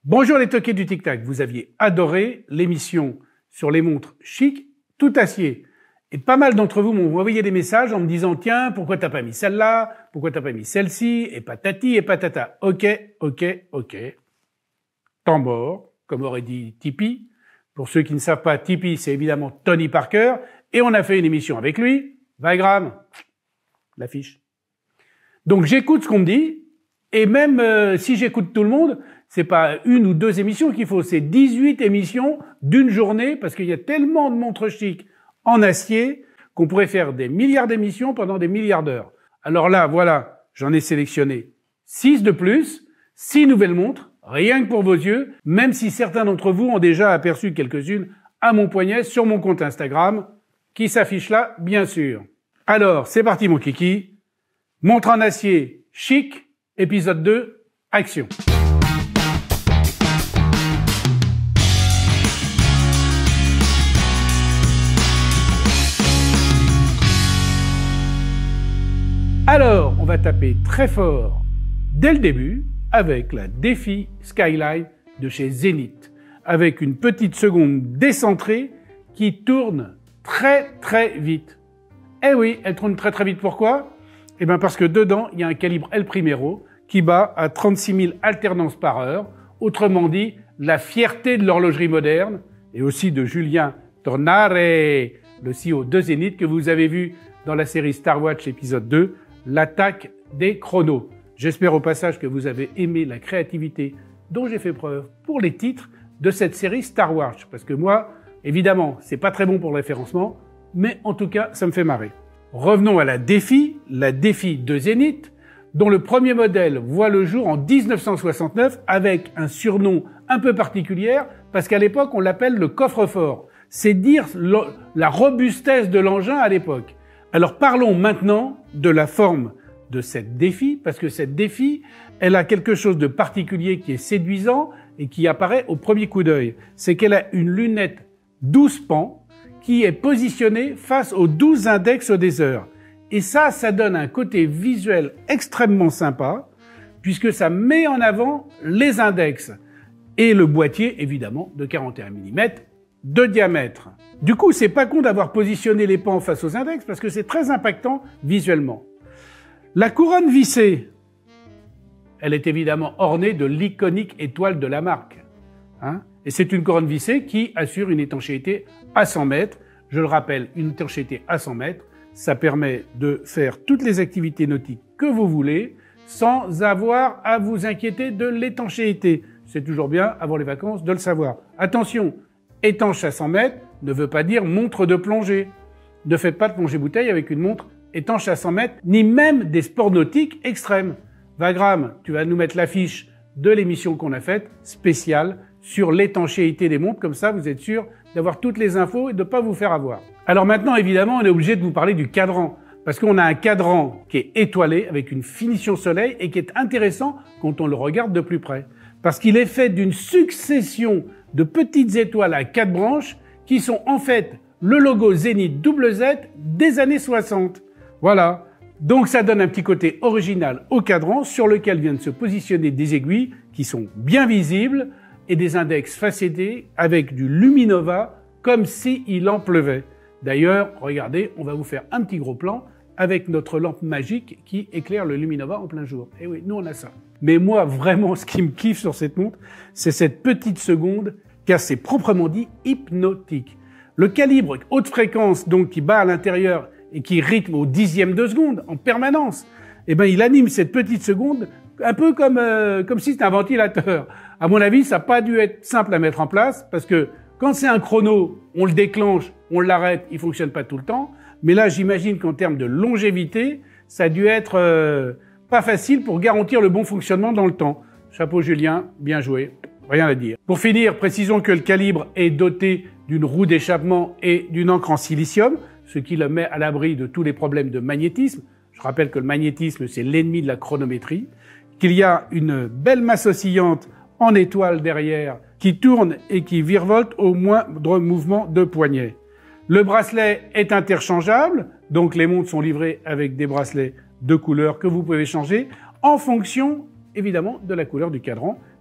Bonjour les toqués du Tic Tac, vous aviez adoré l'émission sur les montres chic tout acier. Et pas mal d'entre vous m'ont envoyé des messages en me disant « Tiens, pourquoi t'as pas mis celle-là? Pourquoi t'as pas mis celle-ci? Et patati et patata. » Ok. Temps mort, comme aurait dit Tipeee. Pour ceux qui ne savent pas, Tipeee, c'est évidemment Tony Parker. Et on a fait une émission avec lui. Vagram, l'affiche. Donc j'écoute ce qu'on me dit. Et même si j'écoute tout le monde, c'est pas une ou deux émissions qu'il faut, c'est 18 émissions d'une journée, parce qu'il y a tellement de montres chic en acier qu'on pourrait faire des milliards d'émissions pendant des milliards d'heures. Alors là, voilà, j'en ai sélectionné 6 de plus, 6 nouvelles montres, rien que pour vos yeux, même si certains d'entre vous ont déjà aperçu quelques-unes à mon poignet sur mon compte Instagram, qui s'affiche là, bien sûr. Alors, c'est parti mon kiki. Montre en acier chic, épisode 2, action. Alors, on va taper très fort dès le début avec la Défi Skyline de chez Zenith, avec une petite seconde décentrée qui tourne très vite. Eh oui, elle tourne très vite, pourquoi? Eh bien parce que dedans, il y a un calibre El Primero qui bat à 36 000 alternances par heure, autrement dit, la fierté de l'horlogerie moderne, et aussi de Julien Tornare, le CEO de Zenith, que vous avez vu dans la série Star Watch épisode 2, l'attaque des chronos. J'espère au passage que vous avez aimé la créativité dont j'ai fait preuve pour les titres de cette série Star Watch. Parce que moi, évidemment, c'est pas très bon pour le référencement, mais en tout cas, ça me fait marrer. Revenons à la Défi de Zenith, dont le premier modèle voit le jour en 1969 avec un surnom un peu particulier, parce qu'à l'époque, on l'appelle le coffre-fort. C'est dire la robustesse de l'engin à l'époque. Alors parlons maintenant de la forme de cette Défi, parce que cette Défi, elle a quelque chose de particulier qui est séduisant et qui apparaît au premier coup d'œil. C'est qu'elle a une lunette 12 pans qui est positionnée face aux 12 index des heures. Et ça donne un côté visuel extrêmement sympa, puisque ça met en avant les index et le boîtier, évidemment, de 41 mm de diamètre. Du coup, c'est pas con d'avoir positionné les pans face aux index parce que c'est très impactant visuellement. La couronne vissée, elle est évidemment ornée de l'iconique étoile de la marque. Et c'est une couronne vissée qui assure une étanchéité à 100 mètres. Je le rappelle, une étanchéité à 100 mètres, ça permet de faire toutes les activités nautiques que vous voulez sans avoir à vous inquiéter de l'étanchéité. C'est toujours bien, avant les vacances, de le savoir. Attention, étanche à 100 mètres ne veut pas dire montre de plongée. Ne faites pas de plongée-bouteille avec une montre étanche à 100 mètres, ni même des sports nautiques extrêmes. Vagram, tu vas nous mettre l'affiche de l'émission qu'on a faite, spéciale, sur l'étanchéité des montres. Comme ça, vous êtes sûr d'avoir toutes les infos et de ne pas vous faire avoir. Alors maintenant, évidemment, on est obligé de vous parler du cadran. Parce qu'on a un cadran qui est étoilé, avec une finition soleil, et qui est intéressant quand on le regarde de plus près. Parce qu'il est fait d'une succession de petites étoiles à 4 branches qui sont en fait le logo Zenith double Z des années 60. Voilà. Donc ça donne un petit côté original au cadran sur lequel viennent se positionner des aiguilles qui sont bien visibles et des index facettés avec du Luminova comme s'il en pleuvait. D'ailleurs, regardez, on va vous faire un petit gros plan avec notre lampe magique qui éclaire le Luminova en plein jour. Et oui, nous on a ça. Mais moi, vraiment, ce qui me kiffe sur cette montre, c'est cette petite seconde, car c'est proprement dit hypnotique. Le calibre haute fréquence, donc, qui bat à l'intérieur et qui rythme au dixième de seconde, en permanence, eh ben, il anime cette petite seconde un peu comme si c'était un ventilateur. À mon avis, ça n'a pas dû être simple à mettre en place, parce que quand c'est un chrono, on le déclenche, on l'arrête, il fonctionne pas tout le temps. Mais là, j'imagine qu'en termes de longévité, ça a dû être pas facile pour garantir le bon fonctionnement dans le temps. Chapeau Julien, bien joué, rien à dire. Pour finir, précisons que le calibre est doté d'une roue d'échappement et d'une encre en silicium, ce qui le met à l'abri de tous les problèmes de magnétisme. Je rappelle que le magnétisme, c'est l'ennemi de la chronométrie. Qu'il y a une belle masse oscillante en étoile derrière qui tourne et qui virevolte au moindre mouvement de poignet. Le bracelet est interchangeable, donc les montres sont livrées avec des bracelets de couleur que vous pouvez changer en fonction, évidemment, de la couleur du cadran,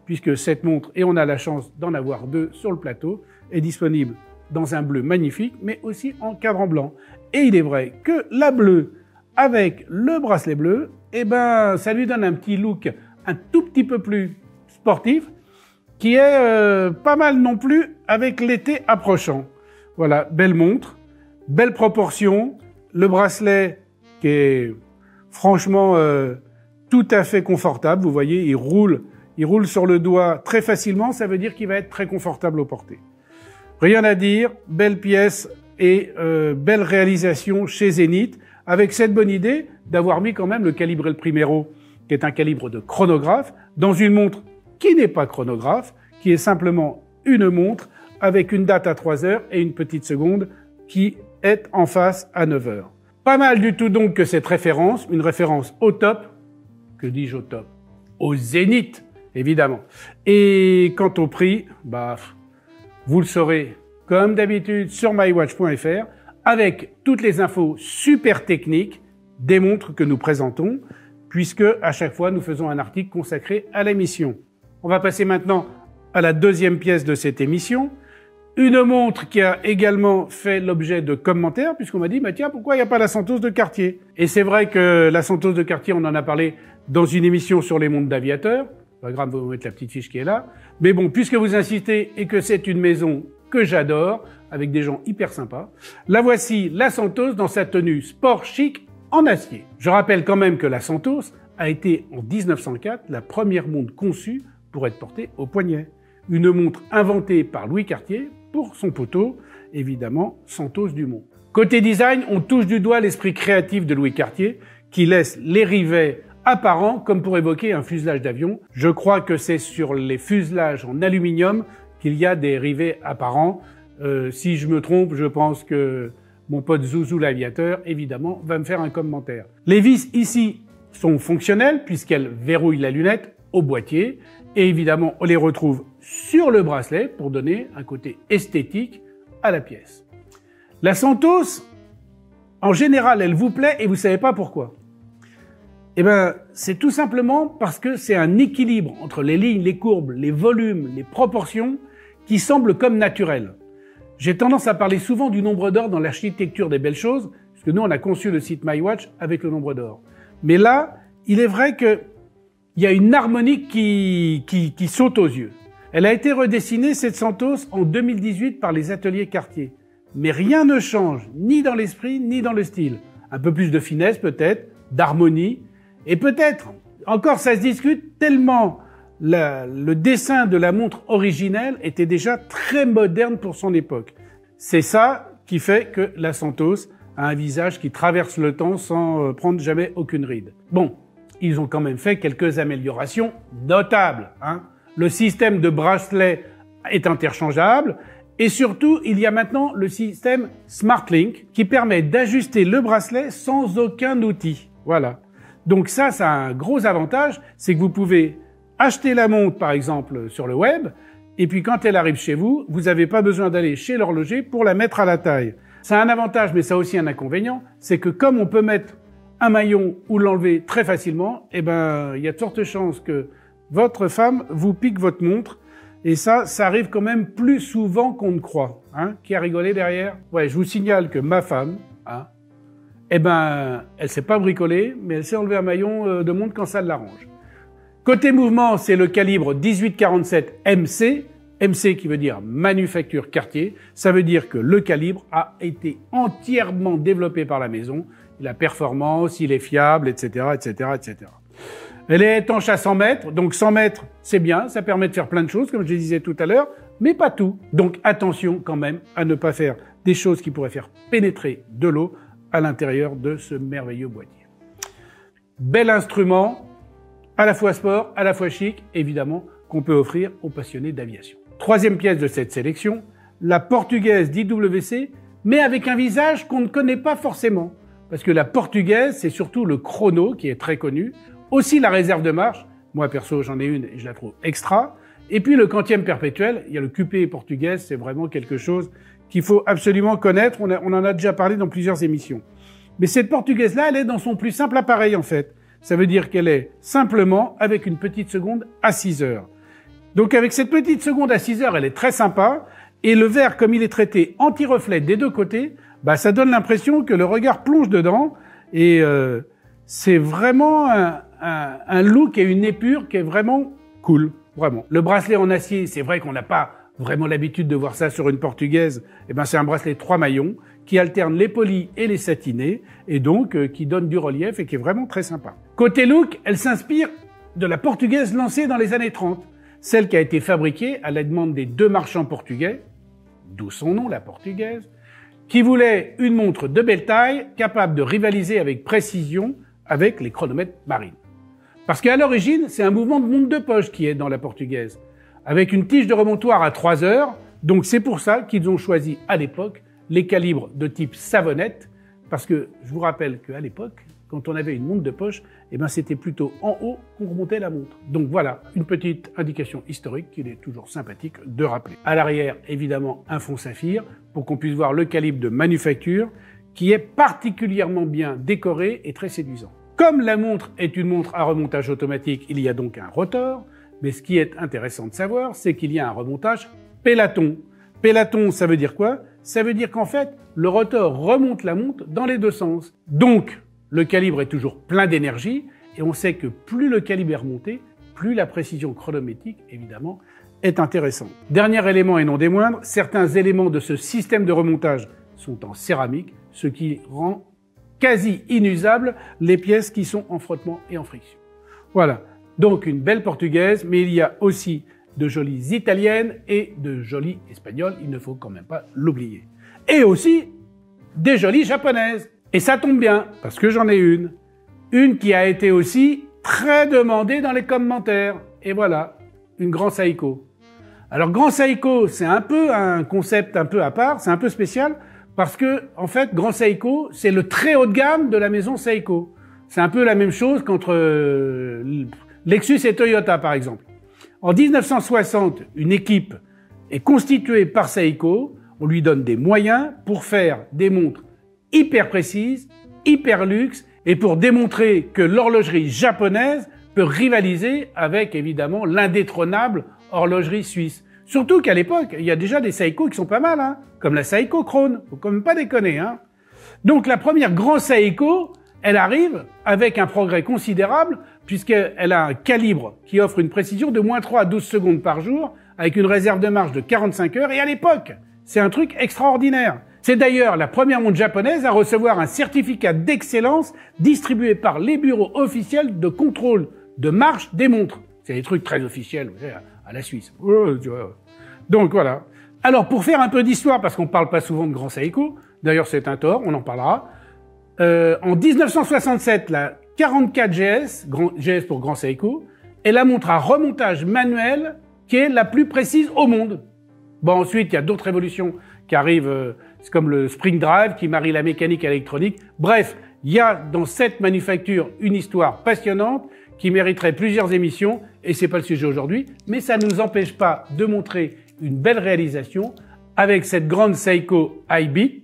puisque cette montre, et on a la chance d'en avoir deux sur le plateau, est disponible dans un bleu magnifique, mais aussi en cadran blanc. Et il est vrai que la bleue, avec le bracelet bleu, eh ben, ça lui donne un petit look un tout petit peu plus sportif, qui est pas mal non plus avec l'été approchant. Voilà, belle montre, belle proportion, le bracelet qui est franchement tout à fait confortable. Vous voyez, il roule sur le doigt très facilement, ça veut dire qu'il va être très confortable au porté. Rien à dire, belle pièce et belle réalisation chez Zenith, avec cette bonne idée d'avoir mis quand même le calibre El Primero, qui est un calibre de chronographe, dans une montre qui n'est pas chronographe, qui est simplement une montre avec une date à 3 heures et une petite seconde qui est en face à 9 heures. Pas mal du tout donc que cette référence, une référence au top, que dis-je au top? Au Zénith, évidemment. Et quant au prix, bah, vous le saurez comme d'habitude sur mywatch.fr, avec toutes les infos super techniques des montres que nous présentons, puisque à chaque fois nous faisons un article consacré à l'émission. On va passer maintenant à la deuxième pièce de cette émission, une montre qui a également fait l'objet de commentaires, puisqu'on m'a dit, bah tiens, pourquoi il n'y a pas la Santos de Cartier? Et c'est vrai que la Santos de Cartier, on en a parlé dans une émission sur les montres d'aviateurs. Pas grave, vous mettre la petite fiche qui est là. Mais bon, puisque vous insistez et que c'est une maison que j'adore, avec des gens hyper sympas, la voici, la Santos, dans sa tenue sport chic en acier. Je rappelle quand même que la Santos a été, en 1904, la première montre conçue pour être portée au poignet. Une montre inventée par Louis Cartier pour son poteau, évidemment, Santos Dumont. Côté design, on touche du doigt l'esprit créatif de Louis Cartier, qui laisse les rivets apparents comme pour évoquer un fuselage d'avion. Je crois que c'est sur les fuselages en aluminium qu'il y a des rivets apparents. Si je me trompe, je pense que mon pote Zouzou l'aviateur, évidemment, va me faire un commentaire. Les vis ici sont fonctionnelles puisqu'elles verrouillent la lunette au boîtier. Et évidemment, on les retrouve sur le bracelet pour donner un côté esthétique à la pièce. La Santos, en général, elle vous plaît et vous savez pas pourquoi. Eh ben, c'est tout simplement parce que c'est un équilibre entre les lignes, les courbes, les volumes, les proportions qui semblent comme naturels. J'ai tendance à parler souvent du nombre d'or dans l'architecture des belles choses, puisque nous, on a conçu le site MyWatch avec le nombre d'or. Mais là, il est vrai que il y a une harmonie qui saute aux yeux. Elle a été redessinée, cette Santos, en 2018 par les ateliers Cartier. Mais rien ne change, ni dans l'esprit, ni dans le style. Un peu plus de finesse peut-être, d'harmonie, et peut-être, encore ça se discute, tellement le dessin de la montre originelle était déjà très moderne pour son époque. C'est ça qui fait que la Santos a un visage qui traverse le temps sans prendre jamais aucune ride. Bon, ils ont quand même fait quelques améliorations notables, hein. Le système de bracelet est interchangeable et surtout, il y a maintenant le système SmartLink qui permet d'ajuster le bracelet sans aucun outil. Voilà. Donc ça a un gros avantage, c'est que vous pouvez acheter la montre, par exemple, sur le web, et puis quand elle arrive chez vous, vous n'avez pas besoin d'aller chez l'horloger pour la mettre à la taille. Ça a un avantage, mais ça a aussi un inconvénient, c'est que comme on peut mettre un maillon ou l'enlever très facilement, eh ben, il y a de fortes chances que votre femme vous pique votre montre, et ça arrive quand même plus souvent qu'on ne croit. Hein. Qui a rigolé derrière? Ouais, je vous signale que ma femme, hein, eh ben, elle s'est pas bricolée, mais elle s'est enlevé un maillon de montre quand ça l'arrange. Côté mouvement, c'est le calibre 1847 MC. MC qui veut dire manufacture Cartier. Ça veut dire que le calibre a été entièrement développé par la maison. La performance, il est fiable, etc., etc., etc. Elle est étanche à 100 mètres. Donc 100 mètres, c'est bien. Ça permet de faire plein de choses, comme je disais tout à l'heure, mais pas tout. Donc attention quand même à ne pas faire des choses qui pourraient faire pénétrer de l'eau à l'intérieur de ce merveilleux boîtier. Bel instrument, à la fois sport, à la fois chic, évidemment, qu'on peut offrir aux passionnés d'aviation. Troisième pièce de cette sélection, la portugaise d'IWC, mais avec un visage qu'on ne connaît pas forcément. Parce que la portugaise, c'est surtout le chrono qui est très connu, aussi la réserve de marche, moi perso j'en ai une et je la trouve extra, et puis le quantième perpétuel, il y a le QP portugaise, c'est vraiment quelque chose qu'il faut absolument connaître, on en a déjà parlé dans plusieurs émissions. Mais cette portugaise-là, elle est dans son plus simple appareil en fait. Ça veut dire qu'elle est simplement avec une petite seconde à 6 heures. Donc avec cette petite seconde à 6 heures, elle est très sympa. Et le verre, comme il est traité anti-reflet des deux côtés, bah ça donne l'impression que le regard plonge dedans. Et c'est vraiment un look et une épure qui est vraiment cool, vraiment. Le bracelet en acier, c'est vrai qu'on n'a pas vraiment l'habitude de voir ça sur une portugaise. Eh ben c'est un bracelet 3 maillons qui alterne les polis et les satinés et donc qui donne du relief et qui est vraiment très sympa. Côté look, elle s'inspire de la portugaise lancée dans les années 30, celle qui a été fabriquée à la demande des deux marchands portugais, d'où son nom, la portugaise, qui voulaient une montre de belle taille, capable de rivaliser avec précision avec les chronomètres marines. Parce qu'à l'origine, c'est un mouvement de montre de poche qui est dans la portugaise, avec une tige de remontoir à 3 heures, donc c'est pour ça qu'ils ont choisi à l'époque les calibres de type savonnette, parce que je vous rappelle qu'à l'époque, quand on avait une montre de poche, eh ben c'était plutôt en haut qu'on remontait la montre. Donc voilà, une petite indication historique qu'il est toujours sympathique de rappeler. À l'arrière, évidemment, un fond saphir, pour qu'on puisse voir le calibre de manufacture, qui est particulièrement bien décoré et très séduisant. Comme la montre est une montre à remontage automatique, il y a donc un rotor, mais ce qui est intéressant de savoir, c'est qu'il y a un remontage pélaton. Pélaton, ça veut dire quoi? Ça veut dire qu'en fait, le rotor remonte la montre dans les deux sens. Donc, le calibre est toujours plein d'énergie, et on sait que plus le calibre est remonté, plus la précision chronométrique, évidemment, est intéressante. Dernier élément et non des moindres, certains éléments de ce système de remontage sont en céramique, ce qui rend quasi inusables les pièces qui sont en frottement et en friction. Voilà, donc une belle portugaise, mais il y a aussi de jolies italiennes et de jolies espagnoles, il ne faut quand même pas l'oublier. Et aussi des jolies japonaises. Et ça tombe bien, parce que j'en ai une qui a été aussi très demandée dans les commentaires. Et voilà, une Grand Seiko. Alors Grand Seiko, c'est un peu un concept un peu à part, c'est un peu spécial, parce que en fait, Grand Seiko, c'est le très haut de gamme de la maison Seiko. C'est un peu la même chose qu'entre Lexus et Toyota, par exemple. En 1960, une équipe est constituée par Seiko, on lui donne des moyens pour faire des montres hyper précises, hyper luxe, et pour démontrer que l'horlogerie japonaise peut rivaliser avec, évidemment, l'indétrônable horlogerie suisse. Surtout qu'à l'époque, il y a déjà des Seiko qui sont pas mal, hein, comme la Seiko Krone, faut quand même pas déconner, hein. Donc la première Grand Seiko, elle arrive avec un progrès considérable, puisqu'elle a un calibre qui offre une précision de -3 à 12 secondes par jour, avec une réserve de marche de 45 heures, et à l'époque, c'est un truc extraordinaire. C'est d'ailleurs la première montre japonaise à recevoir un certificat d'excellence distribué par les bureaux officiels de contrôle de marche des montres. C'est des trucs très officiels, vous savez, à la Suisse. Donc voilà. Alors pour faire un peu d'histoire, parce qu'on parle pas souvent de Grand Seiko, d'ailleurs c'est un tort, on en parlera. En 1967, la 44 GS, GS pour Grand Seiko, est la montre à remontage manuel qui est la plus précise au monde. Bon, ensuite, il y a d'autres évolutions qui arrivent, c'est comme le Spring Drive qui marie la mécanique à l'électronique. Bref, il y a dans cette manufacture une histoire passionnante qui mériterait plusieurs émissions, et c'est pas le sujet aujourd'hui, mais ça ne nous empêche pas de montrer une belle réalisation avec cette grande Seiko iBeat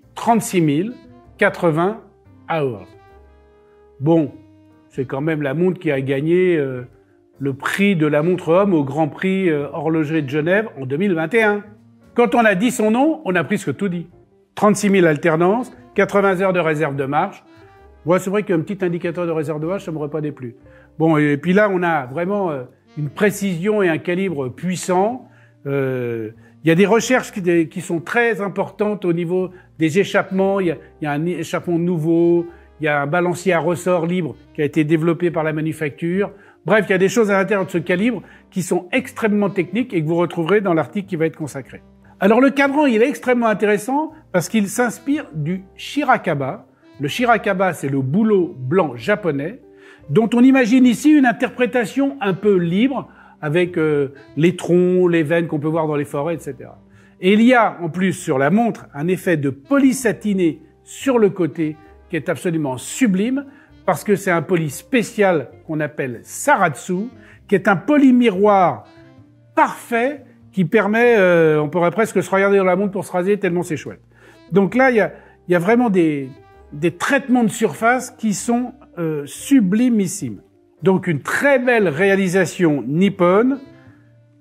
36080 Hours. Bon, c'est quand même la montre qui a gagné le prix de la montre homme au Grand Prix horlogerie de Genève en 2021. Quand on a dit son nom, on a presque tout dit. 36 000 alternances, 80 heures de réserve de marche. Moi, c'est vrai qu'un petit indicateur de réserve de marche, ça m'aurait pas déplu. Bon, et puis là, on a vraiment une précision et un calibre puissant. Il y a des recherches qui sont très importantes au niveau des échappements. Il y a un échappement nouveau. Il y a un balancier à ressort libre qui a été développé par la manufacture. Bref, il y a des choses à l'intérieur de ce calibre qui sont extrêmement techniques et que vous retrouverez dans l'article qui va être consacré. Alors le cadran, il est extrêmement intéressant parce qu'il s'inspire du Shirakaba. Le Shirakaba, c'est le bouleau blanc japonais, dont on imagine ici une interprétation un peu libre, avec les troncs, les veines qu'on peut voir dans les forêts, etc. Et il y a, en plus, sur la montre, un effet de poli satiné sur le côté qui est absolument sublime, parce que c'est un poli spécial qu'on appelle Saratsu, qui est un poli miroir parfait, qui permet, on pourrait presque se regarder dans la montre pour se raser, tellement c'est chouette. Donc là, il y a vraiment des traitements de surface qui sont sublimissimes. Donc une très belle réalisation nippone,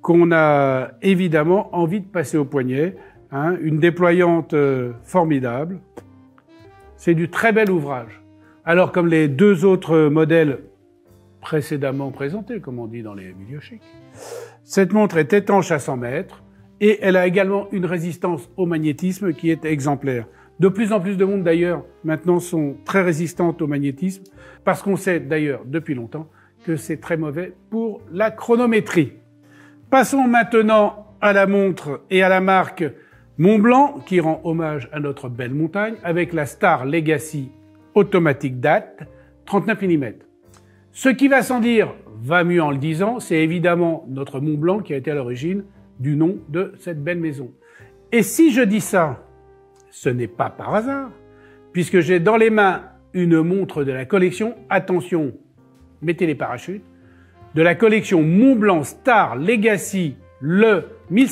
qu'on a évidemment envie de passer au poignet, hein, une déployante formidable. C'est du très bel ouvrage. Alors, comme les deux autres modèles précédemment présentés, comme on dit dans les milieux chics, cette montre est étanche à 100 mètres et elle a également une résistance au magnétisme qui est exemplaire. De plus en plus de montres, d'ailleurs, maintenant sont très résistantes au magnétisme, parce qu'on sait d'ailleurs depuis longtemps que c'est très mauvais pour la chronométrie. Passons maintenant à la montre et à la marque Montblanc, qui rend hommage à notre belle montagne, avec la Star Legacy Automatic Date 39 mm. Ce qui va sans dire va mieux en le disant, c'est évidemment notre Montblanc qui a été à l'origine du nom de cette belle maison. Et si je dis ça, ce n'est pas par hasard, puisque j'ai dans les mains une montre de la collection, attention, mettez les parachutes, de la collection Montblanc Star Legacy le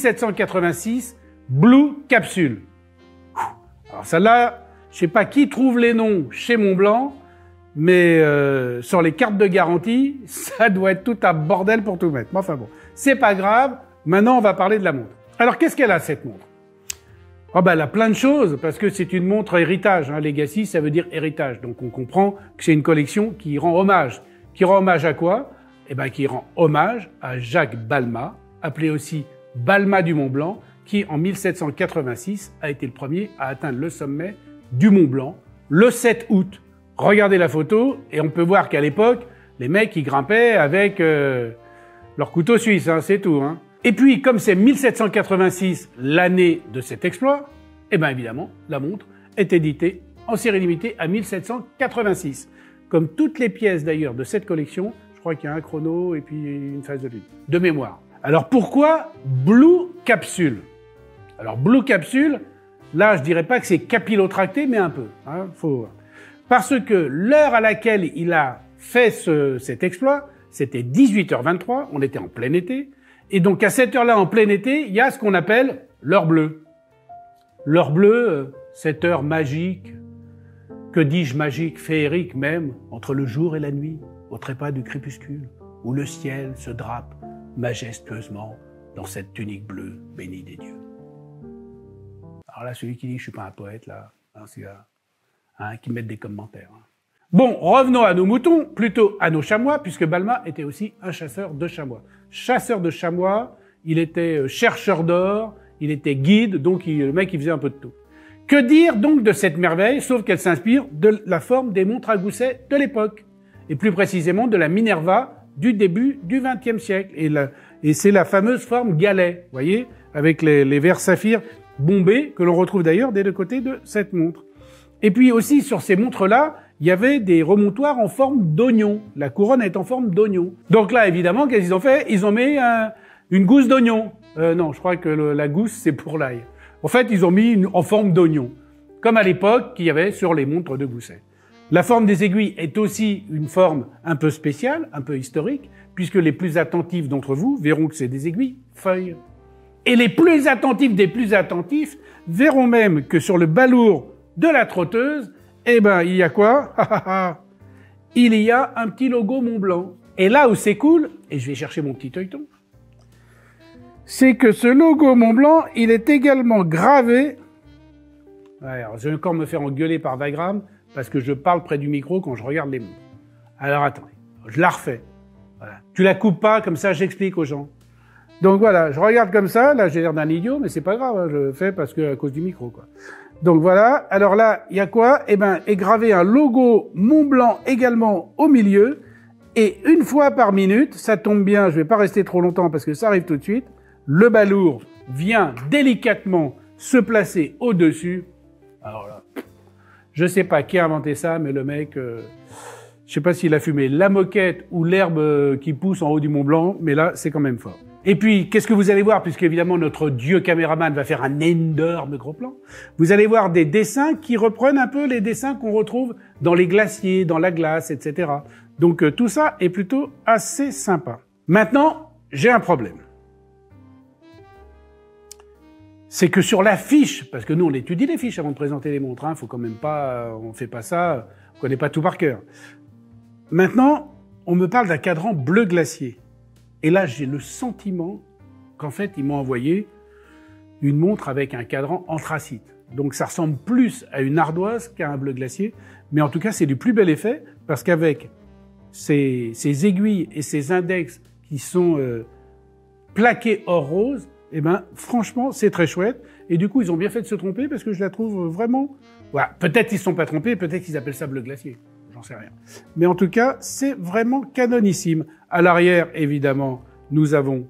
1786 Blue Capsule. Alors celle-là, je sais pas qui trouve les noms chez Montblanc, mais sur les cartes de garantie, ça doit être tout un bordel pour tout mettre. Mais enfin bon, c'est pas grave, maintenant on va parler de la montre. Alors qu'est-ce qu'elle a cette montre? Oh ben, elle a plein de choses, parce que c'est une montre héritage. Hein. Legacy, ça veut dire héritage. Donc on comprend que c'est une collection qui rend hommage. Qui rend hommage à quoi? Eh ben, qui rend hommage à Jacques Balmat, appelé aussi Balmat du Mont Blanc, qui en 1786 a été le premier à atteindre le sommet du Mont Blanc, le 7 août. Regardez la photo, et on peut voir qu'à l'époque, les mecs, ils grimpaient avec leur couteau suisse, hein, c'est tout. Hein. Et puis, comme c'est 1786, l'année de cet exploit, eh bien évidemment, la montre est éditée en série limitée à 1786. Comme toutes les pièces d'ailleurs de cette collection, je crois qu'il y a un chrono et puis une phase de lune, de mémoire. Alors pourquoi Blue Capsule? Alors Blue Capsule, là je dirais pas que c'est capillotracté, mais un peu. Hein, Parce que l'heure à laquelle il a fait cet exploit, c'était 18h23, on était en plein été, et donc à cette heure-là, en plein été, il y a ce qu'on appelle l'heure bleue. L'heure bleue, cette heure magique, que dis-je magique, féerique même, entre le jour et la nuit, au trépas du crépuscule, où le ciel se drape majestueusement dans cette tunique bleue bénie des dieux. Alors là, celui qui dit « je suis pas un poète », là, hein, c'est qui me met des commentaires. Hein. Bon, revenons à nos moutons, plutôt à nos chamois, puisque Balmat était aussi un chasseur de chamois. Chasseur de chamois, il était chercheur d'or, il était guide, donc le mec il faisait un peu de tout. Que dire donc de cette merveille, sauf qu'elle s'inspire de la forme des montres à gousset de l'époque, et plus précisément de la Minerva du début du XXe siècle. Et c'est la fameuse forme galet, vous voyez, avec les verres saphir bombés, que l'on retrouve d'ailleurs des deux côtés de cette montre. Et puis aussi, sur ces montres-là, il y avait des remontoirs en forme d'oignon. La couronne est en forme d'oignon. Donc là, évidemment, qu'est-ce qu'ils ont fait? Ils ont mis une gousse d'oignon. Non, je crois que la gousse, c'est pour l'ail. En fait, ils ont mis en forme d'oignon, comme à l'époque qu'il y avait sur les montres de gousset. La forme des aiguilles est aussi une forme un peu spéciale, un peu historique, puisque les plus attentifs d'entre vous verront que c'est des aiguilles feuilles. Et les plus attentifs des plus attentifs verront même que sur le balourd de la trotteuse, eh ben, il y a quoi? Il y a un petit logo Montblanc. Et là où c'est cool, et je vais chercher mon petit œilleton, c'est que ce logo Montblanc, il est également gravé. Ouais, alors, je vais encore me faire engueuler par Vagram, parce que je parle près du micro quand je regarde les montres. Alors attendez, je la refais. Voilà. Tu la coupes pas, comme ça j'explique aux gens. Donc voilà, je regarde comme ça, là j'ai l'air d'un idiot, mais c'est pas grave, hein, je le fais parce que à cause du micro, quoi. Donc voilà, alors là, il y a quoi? Eh ben, est gravé un logo Montblanc également au milieu, et une fois par minute, ça tombe bien, je vais pas rester trop longtemps parce que ça arrive tout de suite, le balourd vient délicatement se placer au-dessus. Alors là, je sais pas qui a inventé ça, mais le mec, je sais pas s'il a fumé la moquette ou l'herbe qui pousse en haut du Mont Blanc, mais là, c'est quand même fort. Et puis, qu'est-ce que vous allez voir, puisqu'évidemment notre dieu caméraman va faire un énorme gros plan, vous allez voir des dessins qui reprennent un peu les dessins qu'on retrouve dans les glaciers, dans la glace, etc. Donc tout ça est plutôt assez sympa. Maintenant, j'ai un problème. C'est que sur la fiche, parce que nous on étudie les fiches avant de présenter les montres, hein, faut quand même pas, on fait pas ça, on connaît pas tout par cœur. Maintenant, on me parle d'un cadran bleu glacier. Et là, j'ai le sentiment qu'en fait, ils m'ont envoyé une montre avec un cadran anthracite. Donc ça ressemble plus à une ardoise qu'à un bleu glacier, mais en tout cas, c'est du plus bel effet, parce qu'avec ces aiguilles et ces index qui sont plaqués or rose, eh ben, franchement, c'est très chouette. Et du coup, ils ont bien fait de se tromper, parce que je la trouve vraiment... Voilà. Peut-être qu'ils ne se sont pas trompés, peut-être qu'ils appellent ça bleu glacier. J'en sais rien. Mais en tout cas, c'est vraiment canonissime. À l'arrière, évidemment, nous avons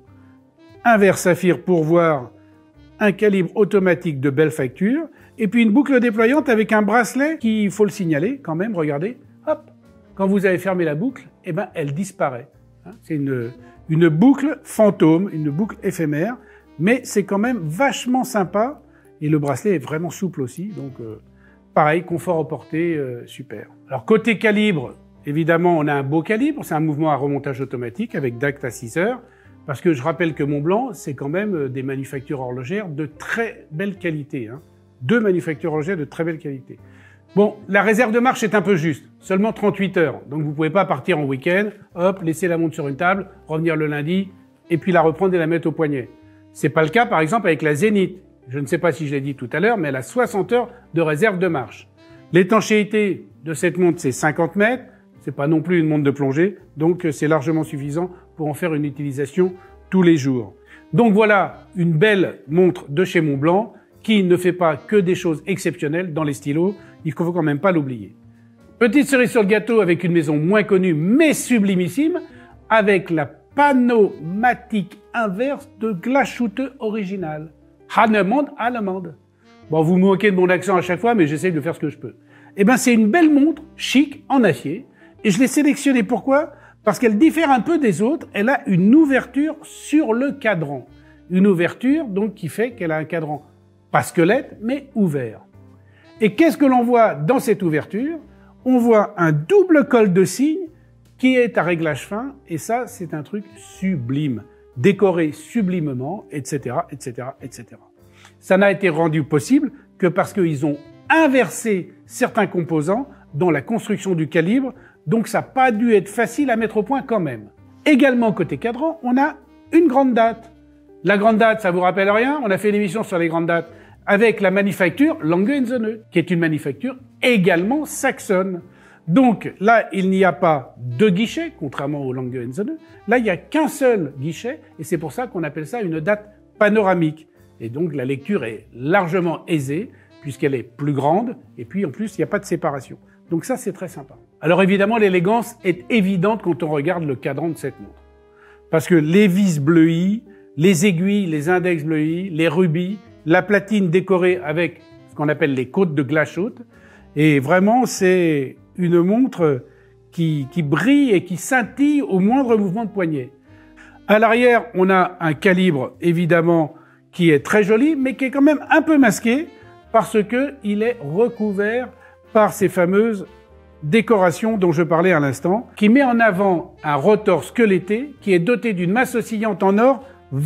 un verre saphir pour voir un calibre automatique de belle facture, et puis une boucle déployante avec un bracelet qui, il faut le signaler quand même, regardez, hop, quand vous avez fermé la boucle, eh ben, elle disparaît. C'est une boucle fantôme, une boucle éphémère, mais c'est quand même vachement sympa, et le bracelet est vraiment souple aussi, donc pareil, confort au porté, super. Alors côté calibre, évidemment, on a un beau calibre, c'est un mouvement à remontage automatique avec d'acte à 6 heures, parce que je rappelle que Montblanc, c'est quand même des manufactures horlogères de très belle qualité. Hein. 2 manufactures horlogères de très belle qualité. Bon, la réserve de marche est un peu juste, seulement 38 heures. Donc vous pouvez pas partir en week-end, hop, laisser la montre sur une table, revenir le lundi, et puis la reprendre et la mettre au poignet. C'est pas le cas, par exemple, avec la Zénith. Je ne sais pas si je l'ai dit tout à l'heure, mais elle a 60 heures de réserve de marche. L'étanchéité de cette montre, c'est 50 mètres. C'est pas non plus une montre de plongée, donc c'est largement suffisant pour en faire une utilisation tous les jours. Donc voilà une belle montre de chez Montblanc qui ne fait pas que des choses exceptionnelles dans les stylos, il faut quand même pas l'oublier. Petite cerise sur le gâteau avec une maison moins connue mais sublimissime, avec la panomatique inverse de Glashütte original. Allemande. Bon, vous me moquez de mon accent à chaque fois, mais j'essaye de faire ce que je peux. Eh ben, c'est une belle montre, chic, en acier, et je l'ai sélectionnée pourquoi? Parce qu'elle diffère un peu des autres, elle a une ouverture sur le cadran. Une ouverture, donc, qui fait qu'elle a un cadran, pas squelette, mais ouvert. Et qu'est-ce que l'on voit dans cette ouverture? On voit un double col de cygne qui est à réglage fin, et ça, c'est un truc sublime, décoré sublimement, etc., etc., etc. Ça n'a été rendu possible que parce qu'ils ont inversé certains composants dans la construction du calibre, donc ça n'a pas dû être facile à mettre au point quand même. Également, côté cadran, on a une grande date. La grande date, ça vous rappelle rien? On a fait une émission sur les grandes dates avec la manufacture Lange & Söhne, qui est une manufacture également saxonne. Donc là, il n'y a pas de guichet, contrairement au Lange & Söhne. Là, il n'y a qu'un seul guichet, et c'est pour ça qu'on appelle ça une date panoramique. Et donc la lecture est largement aisée, puisqu'elle est plus grande, et puis en plus, il n'y a pas de séparation. Donc ça, c'est très sympa. Alors évidemment, l'élégance est évidente quand on regarde le cadran de cette montre. Parce que les vis bleuies, les aiguilles, les index bleuis, les rubis, la platine décorée avec ce qu'on appelle les côtes de Glashütte. Et vraiment, c'est une montre qui brille et qui scintille au moindre mouvement de poignet. À l'arrière, on a un calibre, évidemment, qui est très joli, mais qui est quand même un peu masqué parce que il est recouvert par ces fameuses décorations dont je parlais à l'instant, qui met en avant un rotor squeletté qui est doté d'une masse oscillante en or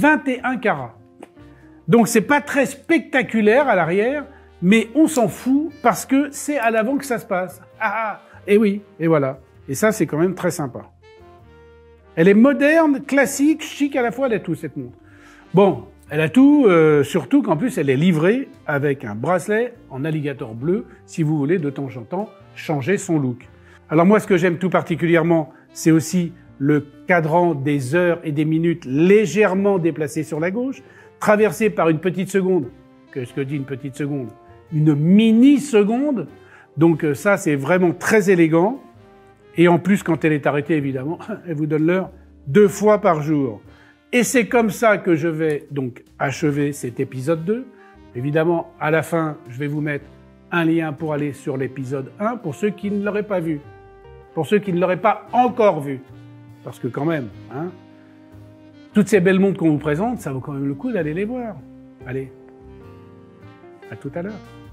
21 carats. Donc c'est pas très spectaculaire à l'arrière, mais on s'en fout parce que c'est à l'avant que ça se passe. Ah, et oui, et voilà. Et ça, c'est quand même très sympa. Elle est moderne, classique, chic à la fois, elle a tout, cette montre. Bon, elle a tout, surtout qu'en plus, elle est livrée avec un bracelet en alligator bleu, si vous voulez, de temps en temps, changer son look. Alors moi, ce que j'aime tout particulièrement, c'est aussi le cadran des heures et des minutes légèrement déplacé sur la gauche, traversé par une petite seconde. Qu'est-ce que dit une petite seconde? Une mini-seconde. Donc ça, c'est vraiment très élégant. Et en plus, quand elle est arrêtée, évidemment, elle vous donne l'heure 2 fois par jour. Et c'est comme ça que je vais donc achever cet épisode 2. Évidemment, à la fin, je vais vous mettre un lien pour aller sur l'épisode 1 pour ceux qui ne l'auraient pas vu. Pour ceux qui ne l'auraient pas encore vu. Parce que quand même, hein, toutes ces belles montres qu'on vous présente, ça vaut quand même le coup d'aller les voir. Allez, à tout à l'heure.